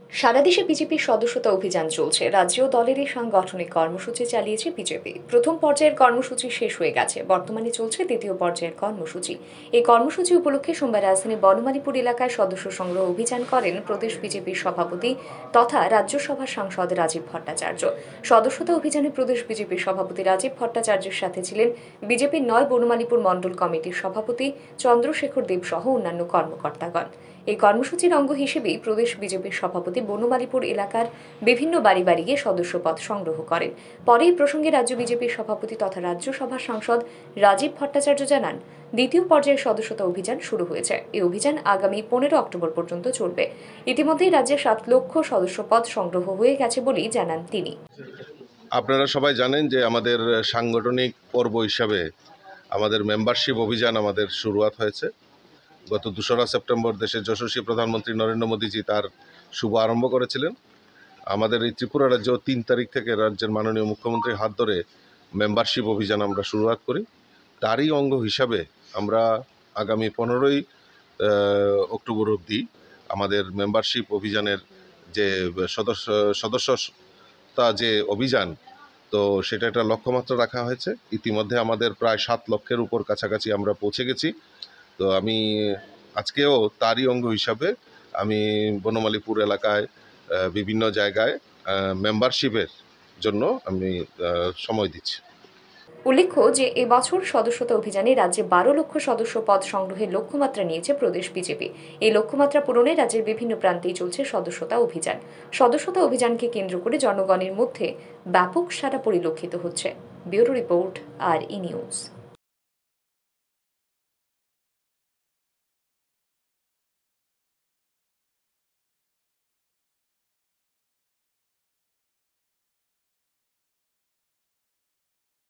সারা দেশে বিজেপির সদস্যতা অভিযান চলছে। রাজ্যেও দলের এই সাংগঠনিক কর্মসূচি চালিয়েছে বিজেপি। প্রথম পর্যায়ের কর্মসূচি শেষ হয়ে গেছে, বর্তমানে চলছে দ্বিতীয় পর্যায়ের কর্মসূচি। এই কর্মসূচি উপলক্ষে সোমবার রাজধানীর বনমালীপুর এলাকায় সদস্য সংগ্রহ অভিযান করেন প্রদেশ বিজেপির সভাপতি তথা রাজ্যসভার সাংসদ রাজীব ভট্টাচার্য। সদস্যতা অভিযানে প্রদেশ বিজেপির সভাপতি রাজীব ভট্টাচার্যের সাথে ছিলেন বিজেপির ৯ বনমালীপুর মণ্ডল কমিটির সভাপতি চন্দ্রশেখর দেব সহ অন্যান্য কর্মকর্তাগণ। এই কর্মসূচির অঙ্গ হিসেবেই প্রদেশ বিজেপির সভাপতি বনমালীপুর এলাকার বিভিন্ন বাড়ি বাড়ি গিয়ে সদস্যপদ সংগ্রহ করেন। পরে এই প্রসঙ্গে রাজ্য বিজেপির সভাপতি তথা রাজ্যসভার সাংসদ রাজীব ভট্টাচার্য জানান, দ্বিতীয় পর্যায়ের সদস্যতা অভিযান শুরু হয়েছে। এই অভিযান আগামী ১৫ অক্টোবর পর্যন্ত চলবে। ইতিমধ্যেই রাজ্যে ৭ লক্ষ সদস্যপদ সংগ্রহ হয়ে গেছে বলেই জানান তিনি। আপনারা সবাই জানেন যে আমাদের সাংগঠনিক পর্ব হিসাবে আমাদের মেম্বারশিপ অভিযান আমাদের শুরুয়াত হয়েছে। গত ২রা সেপ্টেম্বর দেশের যশস্বী প্রধানমন্ত্রী নরেন্দ্র মোদীজি তার শুভ আরম্ভ করেছিলেন। আমাদের এই ত্রিপুরা রাজ্য ৩ তারিখ থেকে রাজ্যের মাননীয় মুখ্যমন্ত্রীর হাত ধরে মেম্বারশিপ অভিযান আমরা শুরুয়াত করি। তারই অঙ্গ হিসাবে আমরা আগামী ১৫ই অক্টোবর অবধি আমাদের মেম্বারশিপ অভিযানের যে সদস্যতা যে অভিযান, তো সেটা একটা লক্ষ্যমাত্রা রাখা হয়েছে। ইতিমধ্যে আমাদের প্রায় ৭ লক্ষের উপর কাছাকাছি আমরা পৌঁছে গেছি। তো আমি আজকেও তারই অঙ্গ হিসাবে আমি বনমালীপুর এলাকায় বিভিন্ন জায়গায় মেম্বারশিপের জন্য আমি সময় দিচ্ছি। উল্লেখ্য যে এবছর সদস্যতা অভিযানে রাজ্যে ১২ লক্ষ সদস্য পদ সংগ্রহের লক্ষ্যমাত্রা নিয়েছে প্রদেশ বিজেপি। এই লক্ষ্যমাত্রা পূরণে রাজ্যের বিভিন্ন প্রান্তেই চলছে সদস্যতা অভিযান। সদস্যতা অভিযানকে কেন্দ্র করে জনগণের মধ্যে ব্যাপক সাড়া পরিলক্ষিত হচ্ছে। ব্যুরো রিপোর্ট, আর ই নিউজ।